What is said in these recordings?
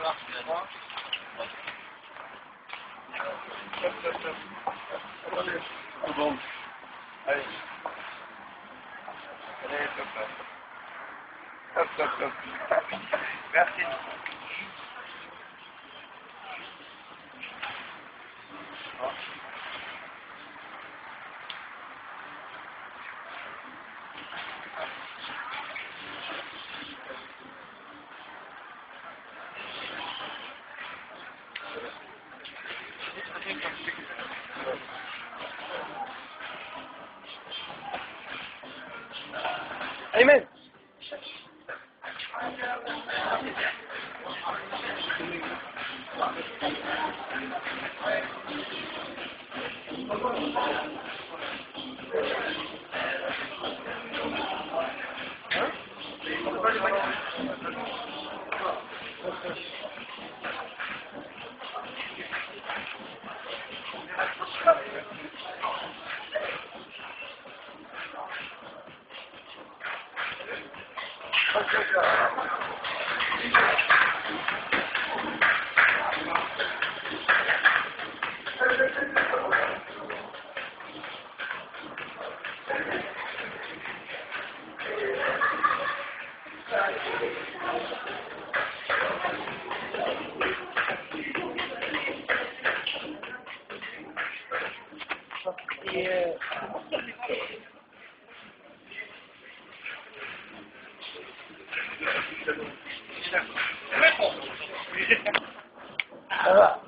Bon. Allez. Allez, top. Merci. Amen. Ça va.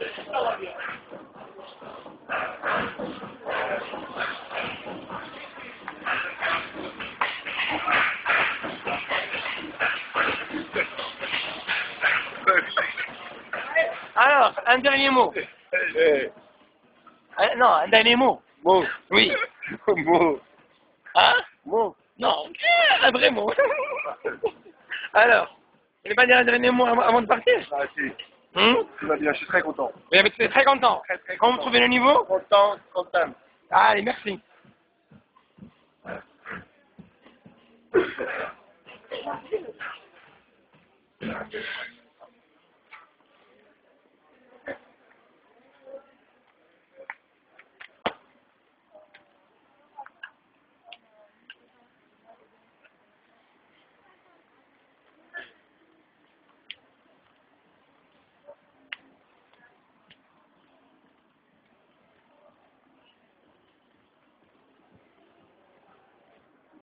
Alors, un dernier mot. Non, un dernier mot. Mot. Oui. Mot. Hein? Mot. Non, un vrai mot. Alors, vous voulez pas dire un dernier mot avant de partir? Ah, si. Hum? Tout va bien, je suis très content. Oui, mais tu es très content. Très Quand vous content. trouvez le niveau? Content. Allez, merci.